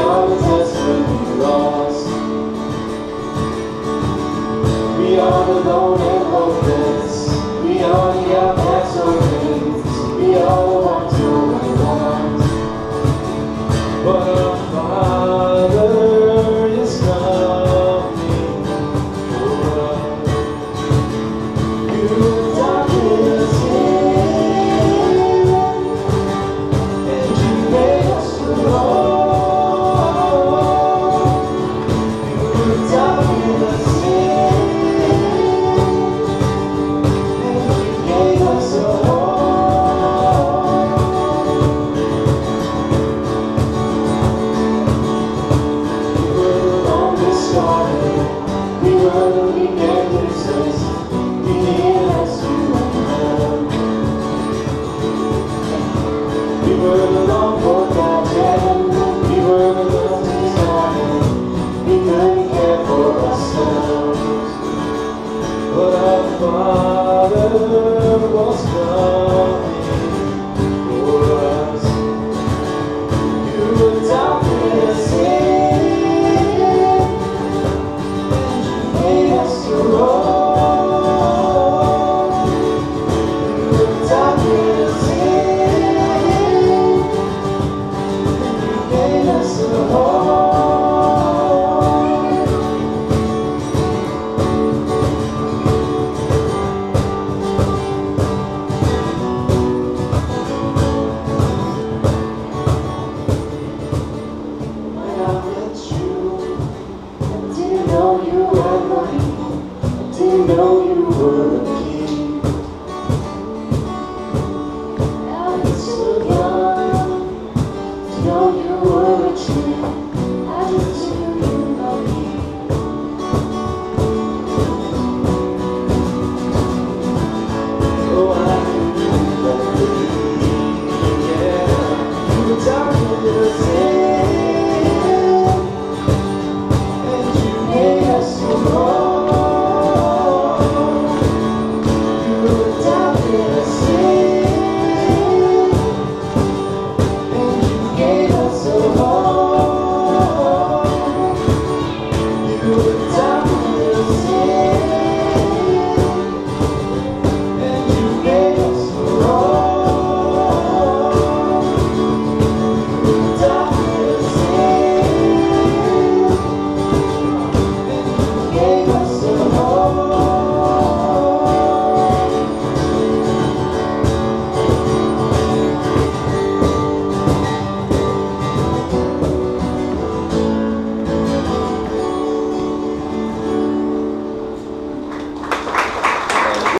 are the desperately lost. We are the lone and hopeless. We are the outcast orphans. We are the ones who we want. But our Father is coming for us. You darkness in, and you made us alone. You darkness in, and you gave us a home. We were the longest started. We were the weekend losers. We needed us to love. We were the long forgotten. We were the love discarded. We couldn't care for ourselves. But our Father was coming for us. You adopted us in, and you made us your own. You adopted us in, and you gave us a home. When I met you, I didn't know you had money. I didn't know you were a king. I was so young to know you were a tree.